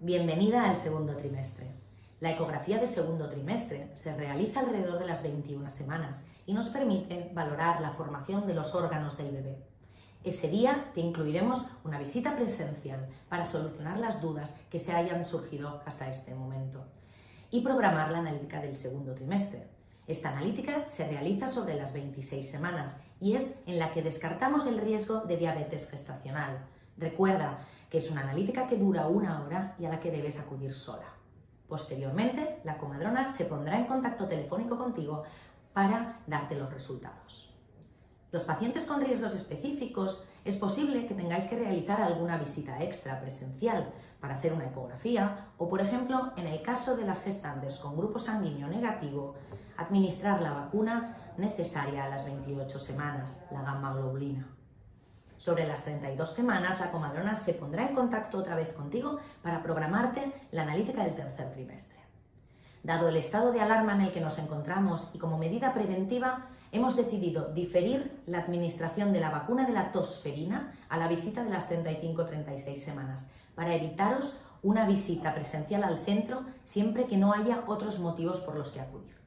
Bienvenida al segundo trimestre. La ecografía de segundo trimestre se realiza alrededor de las 21 semanas y nos permite valorar la formación de los órganos del bebé. Ese día te incluiremos una visita presencial para solucionar las dudas que se hayan surgido hasta este momento y programar la analítica del segundo trimestre. Esta analítica se realiza sobre las 26 semanas y es en la que descartamos el riesgo de diabetes gestacional. Recuerda que es una analítica que dura 1 hora y a la que debes acudir sola. Posteriormente, la comadrona se pondrá en contacto telefónico contigo para darte los resultados. Los pacientes con riesgos específicos es posible que tengáis que realizar alguna visita extra presencial para hacer una ecografía o, por ejemplo, en el caso de las gestantes con grupo sanguíneo negativo, administrar la vacuna necesaria a las 28 semanas, la gamma-globulina. Sobre las 32 semanas, la comadrona se pondrá en contacto otra vez contigo para programarte la analítica del tercer trimestre. Dado el estado de alarma en el que nos encontramos y como medida preventiva, hemos decidido diferir la administración de la vacuna de la tosferina a la visita de las 35-36 semanas para evitaros una visita presencial al centro siempre que no haya otros motivos por los que acudir.